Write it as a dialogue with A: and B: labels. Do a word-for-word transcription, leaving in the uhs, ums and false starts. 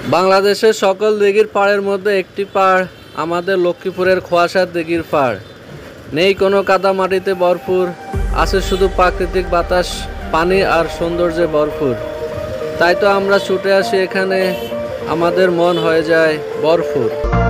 A: বাংলাদেশের সকল দিঘির পাড়ের মধ্যে একটি পাড় আমাদের লক্ষ্মীপুরের খোয়াসার দিঘির পাড়। নেই কোনো কাদামাটিতে ভরপুর, আছে শুধু প্রাকৃতিক বাতাস, পানি আর সৌন্দর্যে ভরপুর। তাই তো আমরা ছুটে আসি এখানে, আমাদের মন হয়ে যায় ভরপুর।